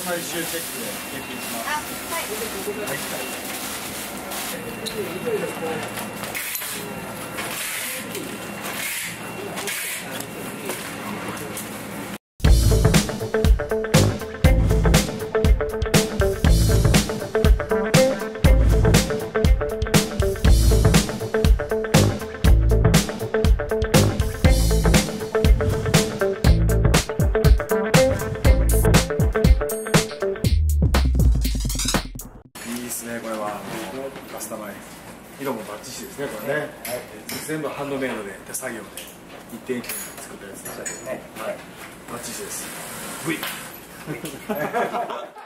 最終チェックで検品します。 これはカスタマイズ色もバッチシですね。これね、全部ハンドメイドで手作業で一点一点作ったやつですね。バッチシです。V